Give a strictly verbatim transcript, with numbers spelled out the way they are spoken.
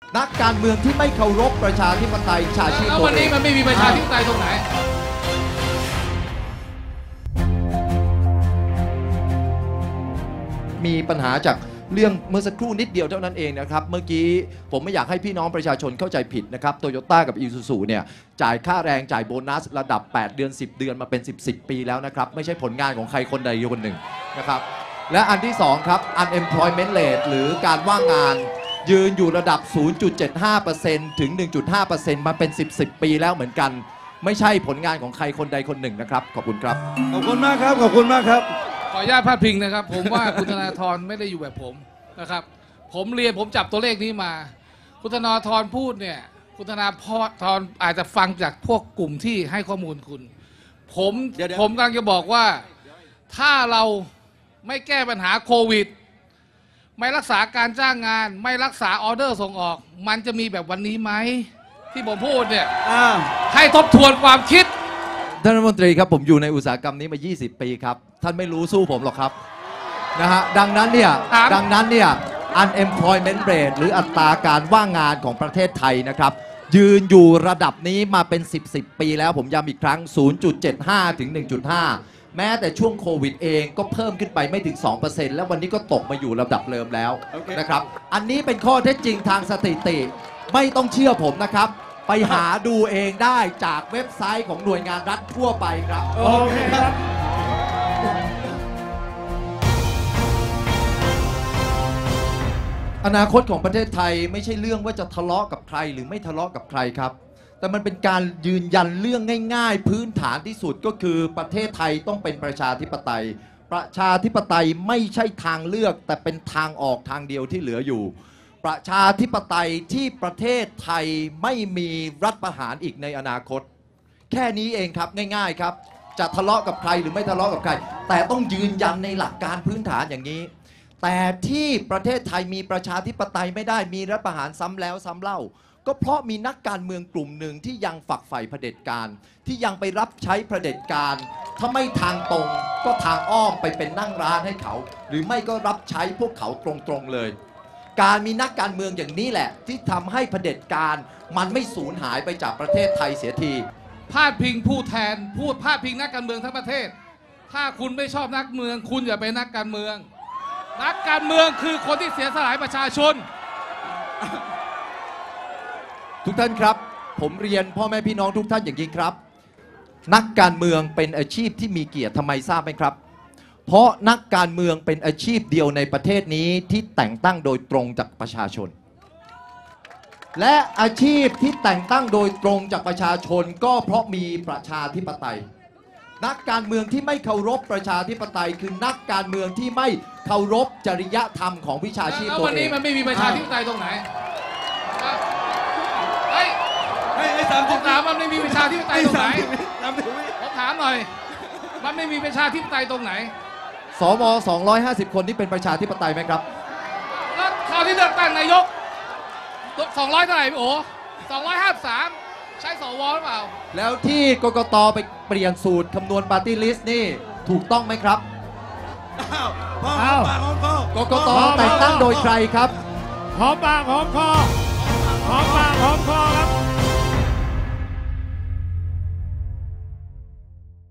นักการเมืองที่ไม่เคารพประชาธิปไตยชาชีพแล้ววันนี้มันไม่มีประชาธิปไตยตรงไหนมีปัญหาจากเรื่องเมื่อสักครู่นิดเดียวเท่านั้นเองนะครับเมื่อกี้ผมไม่อยากให้พี่น้องประชาชนเข้าใจผิดนะครับโตโยต้ากับอีซูซูเนี่ยจ่ายค่าแรงจ่ายโบนัสระดับแปดเดือนสิบเดือนมาเป็นสิบ สิบปีแล้วนะครับไม่ใช่ผลงานของใครคนใดคนหนึ่งนะครับและอันที่สองครับ unemployment rate หรือการว่างงานยืนอยู่ระดับ ศูนย์จุดเจ็ดห้าเปอร์เซ็นต์ ถึง หนึ่งจุดห้าเปอร์เซ็นต์ มาเป็นสิบ สิบปีแล้วเหมือนกันไม่ใช่ผลงานของใครคนใดคนหนึ่งนะครับขอบคุณครับขอบคุณมากครับขอบคุณมากครับขออนุญาตพาดพิงนะครับผมว่าคุณธนาธรไม่ได้อยู่แบบผมนะครับผมเรียนผมจับตัวเลขนี้มาคุณธนาธรพูดเนี่ยคุณธนาธรอาจจะฟังจากพวกกลุ่มที่ให้ข้อมูลคุณผมผมกำลังจะบอกว่าถ้าเราไม่แก้ปัญหาโควิดไม่รักษาการจ้างงานไม่รักษาออเดอร์ส่งออกมันจะมีแบบวันนี้ไหมที่ผมพูดเนี่ยให้ทบทวนความคิดท่านรัฐมนตรีครับผมอยู่ในอุตสาหกรรมนี้มายี่สิบปีครับท่านไม่รู้สู้ผมหรอกครับนะฮะดังนั้นเนี่ยดังนั้นเนี่ย unemployment rate หรืออัตราการว่างงานของประเทศไทยนะครับยืนอยู่ระดับนี้มาเป็นสิบ สิบปีแล้วผมย้ำอีกครั้ง ศูนย์จุดเจ็ดห้า ถึง หนึ่งจุดห้า แม้แต่ช่วงโควิดเองก็เพิ่มขึ้นไปไม่ถึง สองเปอร์เซ็นต์ แล้ววันนี้ก็ตกมาอยู่ระดับเดิมแล้ว okay. นะครับอันนี้เป็นข้อเท็จจริงทางสถิติไม่ต้องเชื่อผมนะครับไปหาดูเองได้จากเว็บไซต์ของหน่วยงานรัฐทั่วไปครับโอเคครับอนาคตของประเทศไทยไม่ใช่เรื่องว่าจะทะเลาะกับใครหรือไม่ทะเลาะกับใครครับแต่มันเป็นการยืนยันเรื่องง่ายๆพื้นฐานที่สุดก็คือประเทศไทยต้องเป็นประชาธิปไตยประชาธิปไตยไม่ใช่ทางเลือกแต่เป็นทางออกทางเดียวที่เหลืออยู่ประชาธิปไตยที่ประเทศไทยไม่มีรัฐประหารอีกในอนาคตแค่นี้เองครับง่ายๆครับจะทะเลาะกับใครหรือไม่ทะเลาะกับใครแต่ต้องยืนยันในหลักการพื้นฐานอย่างนี้แต่ที่ประเทศไทยมีประชาธิปไตยไม่ได้มีรัฐประหารซ้ำแล้วซ้ำเล่าก็เพราะมีนักการเมืองกลุ่มหนึ่งที่ยังฝักใฝ่เผด็จการที่ยังไปรับใช้เผด็จการถ้าไม่ทางตรงก็ทางอ้อมไปเป็นนั่งร้านให้เขาหรือไม่ก็รับใช้พวกเขาตรงๆเลยการมีนักการเมืองอย่างนี้แหละที่ทำให้เผด็จการมันไม่สูญหายไปจากประเทศไทยเสียทีพาดพิงผู้แทนพูดพาดพิงนักการเมืองทั้งประเทศถ้าคุณไม่ชอบนักเมืองคุณอย่าเป็นนักการเมืองนักการเมืองคือคนที่เสียสละประชาชนทุกท่านครับผมเรียนพ่อแม่พี่น้องทุกท่านอย่างนี้ครับนักการเมืองเป็นอาชีพที่มีเกียรติทำไมทราบไหมครับเพราะนักการเมืองเป็นอาชีพเดียวในประเทศนี้ที่แต่งตั้งโดยตรงจากประชาชนและอาชีพที่แต่งตั้งโดยตรงจากประชาชนก็เพราะมีประชาธิปไตยนักการเมืองที่ไม่เคารพประชาธิปไตยคือนักการเมืองที่ไม่เคารพจริยธรรมของวิชาชีพตัวเองแล้ววันนี้มันไม่มีประชาธิปไตยตรงไหนเฮ้ยผมถามมันไม่มีประชาธิปไตยตรงไหนผมถามหน่อยมันไม่มีประชาธิปไตยตรงไหนสวสองร้อยห้าสิบคนนี่เป็นประชาธิปไตยไหมครับแล้วคราวที่เลือกตั้งนายกสองร้อยเท่าไหร่โอ้สองร้อยห้าสิบสามใช้สวหรือเปล่าแล้วที่กกตไปเปลี่ยนสูตรคำนวณปาร์ตี้ลิสต์นี่ถูกต้องไหมครับอ้าวกกตแต่งตั้งโดยใครครับหอมปากหอมคอหอมปากหอมคอครับ